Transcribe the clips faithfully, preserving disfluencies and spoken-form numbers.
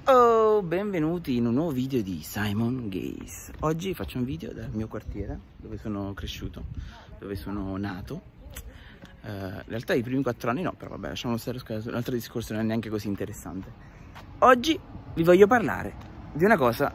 Ciao, benvenuti in un nuovo video di Simon Gaze. Oggi faccio un video dal mio quartiere, dove sono cresciuto, dove sono nato. Uh, in realtà i primi quattro anni no, però vabbè, lasciamo stare, l'altro discorso non è neanche così interessante. Oggi vi voglio parlare di una cosa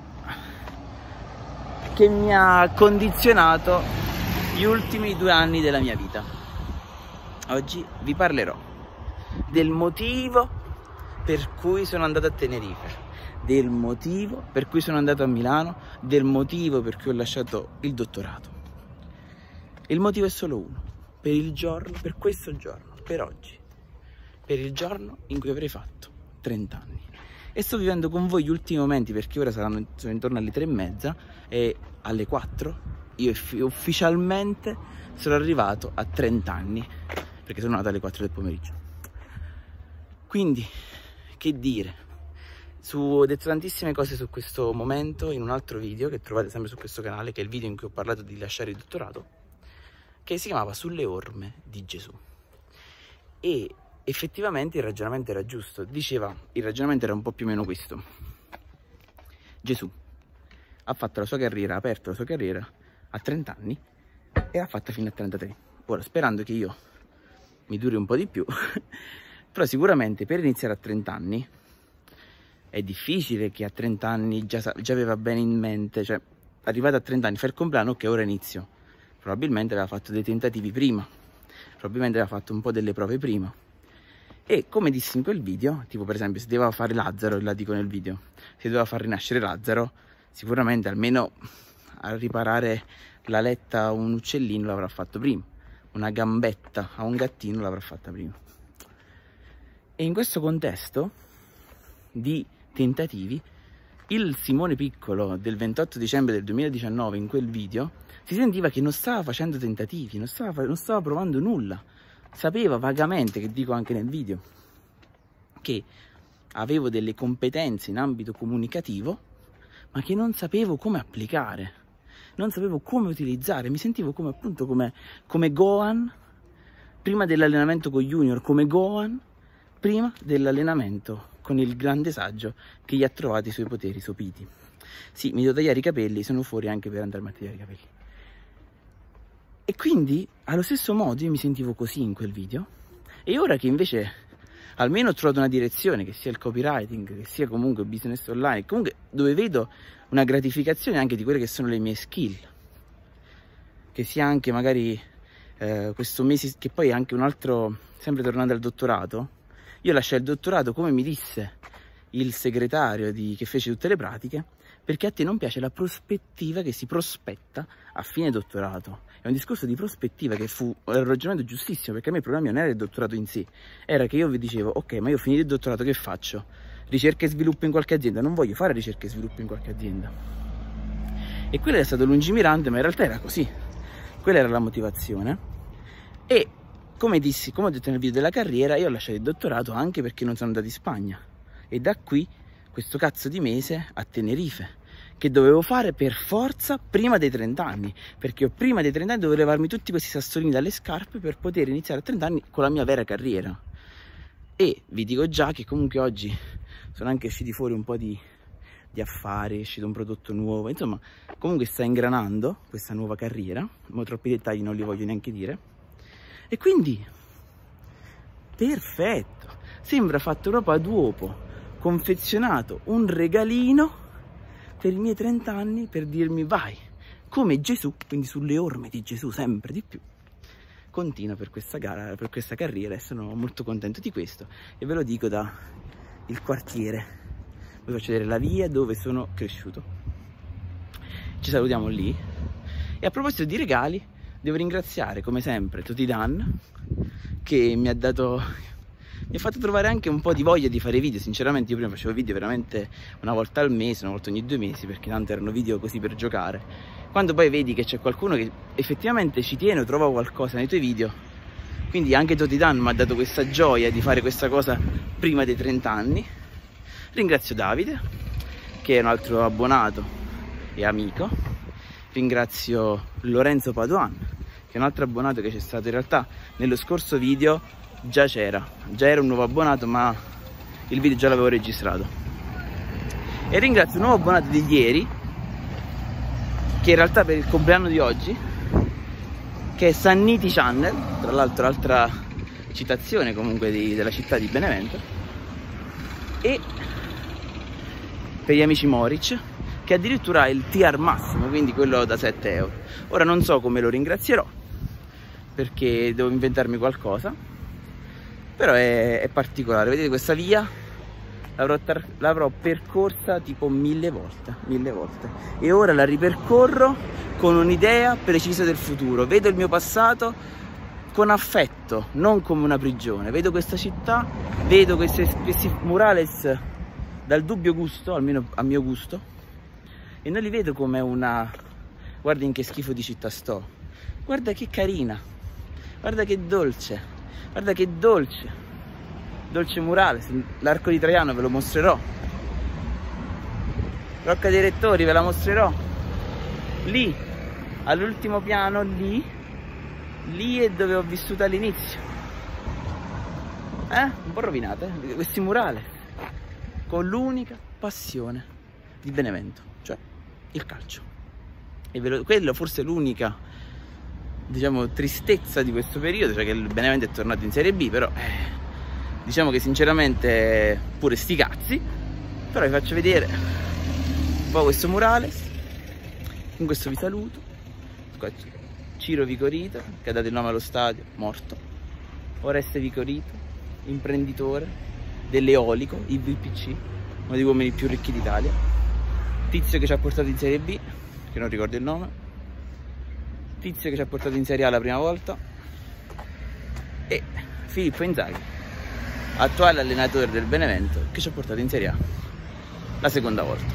che mi ha condizionato gli ultimi due anni della mia vita. Oggi vi parlerò del motivo per cui sono andato a Tenerife, del motivo per cui sono andato a Milano, del motivo per cui ho lasciato il dottorato. Il motivo è solo uno: per il giorno, per questo giorno, per oggi, per il giorno in cui avrei fatto trenta anni. E sto vivendo con voi gli ultimi momenti, perché ora saranno sono intorno alle tre e mezza e alle quattro io ufficialmente sono arrivato a trenta anni, perché sono nato alle quattro del pomeriggio. Quindi, che dire, su, ho detto tantissime cose su questo momento in un altro video che trovate sempre su questo canale, che è il video in cui ho parlato di lasciare il dottorato, che si chiamava Sulle orme di Gesù. E effettivamente il ragionamento era giusto. Diceva, il ragionamento era un po' più o meno questo: Gesù ha fatto la sua carriera, ha aperto la sua carriera a trenta anni e l'ha fatta fino a trentatré. Ora, sperando che io mi duri un po' di più però sicuramente per iniziare a trenta anni è difficile che a trenta anni già, già aveva bene in mente, cioè arrivato a trenta anni, fa il compleanno, ok, ora inizio. Probabilmente aveva fatto dei tentativi prima, probabilmente aveva fatto un po' delle prove prima. E come dissi in quel video, tipo per esempio se doveva fare Lazzaro, la dico nel video, se doveva far rinascere Lazzaro, sicuramente almeno a riparare la letta a un uccellino l'avrà fatto prima, una gambetta a un gattino l'avrà fatta prima. E in questo contesto di tentativi, il Simone Piccolo del ventotto dicembre del duemiladiciannove, in quel video, si sentiva che non stava facendo tentativi, non stava, non stava provando nulla. Sapeva vagamente, che dico anche nel video, che avevo delle competenze in ambito comunicativo, ma che non sapevo come applicare, non sapevo come utilizzare. Mi sentivo come appunto come, come Gohan prima dell'allenamento con Junior, come Gohan prima dell'allenamento con il grande saggio che gli ha trovato i suoi poteri sopiti. Sì, mi devo tagliare i capelli, sono fuori anche per andarmi a tagliare i capelli. E quindi, allo stesso modo, io mi sentivo così in quel video. E ora che invece almeno ho trovato una direzione, che sia il copywriting, che sia comunque il business online, comunque dove vedo una gratificazione anche di quelle che sono le mie skill, che sia anche magari eh, questo mese, che poi è anche un altro, sempre tornando al dottorato. Io lasciai il dottorato, come mi disse il segretario di, che fece tutte le pratiche, perché a te non piace la prospettiva che si prospetta a fine dottorato. È un discorso di prospettiva che fu un ragionamento giustissimo, perché a me il problema non era il dottorato in sé, era che io vi dicevo, ok, ma io ho finito il dottorato, che faccio? Ricerca e sviluppo in qualche azienda? Non voglio fare ricerca e sviluppo in qualche azienda. E quello è stato lungimirante, ma in realtà era così. Quella era la motivazione. E come dissi, come ho detto nel video della carriera, io ho lasciato il dottorato anche perché non sono andato in Spagna. E da qui questo cazzo di mese a Tenerife, che dovevo fare per forza prima dei trenta anni, perché io prima dei trenta anni dovevo levarmi tutti questi sassolini dalle scarpe per poter iniziare a trenta anni con la mia vera carriera. E vi dico già che comunque oggi sono anche usciti fuori un po' di, di affari, è uscito un prodotto nuovo, insomma comunque sta ingranando questa nuova carriera, ma troppi dettagli non li voglio neanche dire. E quindi perfetto, sembra fatto proprio ad uopo, confezionato un regalino per i miei trenta anni, per dirmi vai, come Gesù, quindi sulle orme di Gesù sempre di più, continua per questa gara, per questa carriera, e sono molto contento di questo. E ve lo dico da il quartiere, vi faccio vedere la via dove sono cresciuto. Ci salutiamo lì. E a proposito di regali, devo ringraziare come sempre Toti Dan, che mi ha dato, mi ha fatto trovare anche un po' di voglia di fare video. Sinceramente io prima facevo video veramente una volta al mese, una volta ogni due mesi, perché tanto erano video così per giocare. Quando poi vedi che c'è qualcuno che effettivamente ci tiene o trova qualcosa nei tuoi video, quindi anche Toti Dan mi ha dato questa gioia di fare questa cosa prima dei trenta anni. Ringrazio Davide, che è un altro abbonato e amico. Ringrazio Lorenzo Padoan, che è un altro abbonato che c'è stato in realtà nello scorso video, già c'era, già era un nuovo abbonato, ma il video già l'avevo registrato. E ringrazio un nuovo abbonato di ieri, che in realtà per il compleanno di oggi, che è Sanniti Channel, tra l'altro altra citazione comunque di, della città di Benevento, e per gli amici Moric, che addirittura ha il tier massimo, quindi quello da sette euro. Ora non so come lo ringrazierò, perché devo inventarmi qualcosa, però è, è particolare. Vedete questa via? L'avrò percorsa tipo mille volte, mille volte, e ora la ripercorro con un'idea precisa del futuro. Vedo il mio passato con affetto, non come una prigione. Vedo questa città, vedo questi, questi murales dal dubbio gusto, almeno a mio gusto, e non li vedo come una guarda in che schifo di città sto, guarda che carina, guarda che dolce, guarda che dolce dolce murale. L'Arco di Traiano ve lo mostrerò, Rocca dei Rettori ve la mostrerò, lì all'ultimo piano, lì lì è dove ho vissuto all'inizio, eh? Un po' rovinate eh? Questi murali, con l'unica passione di Benevento, cioè il calcio. E ve lo, quello forse è l'unica, diciamo, tristezza di questo periodo, cioè che il Benevento è tornato in Serie B, però eh, diciamo che sinceramente pure sti cazzi. Però vi faccio vedere un po' questo murale. Con questo vi saluto. Qua Ciro Vicorito, che ha dato il nome allo stadio, morto. Oreste Vicorito, imprenditore dell'eolico, I V P C, uno degli uomini più ricchi d'Italia. Tizio che ci ha portato in Serie B, che non ricordo il nome. Tizio che ci ha portato in Serie A la prima volta. E Filippo Inzaghi, attuale allenatore del Benevento, che ci ha portato in Serie A la seconda volta.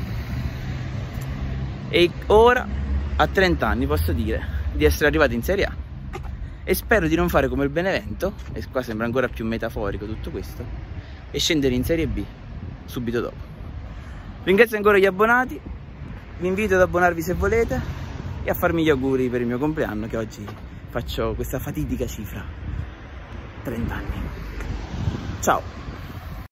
E ora a trenta anni posso dire di essere arrivato in Serie A, e spero di non fare come il Benevento, e qua sembra ancora più metaforico tutto questo, e scendere in Serie B subito dopo. Ringrazio ancora gli abbonati, vi invito ad abbonarvi se volete e a farmi gli auguri per il mio compleanno, che oggi faccio questa fatidica cifra, trenta anni. Ciao!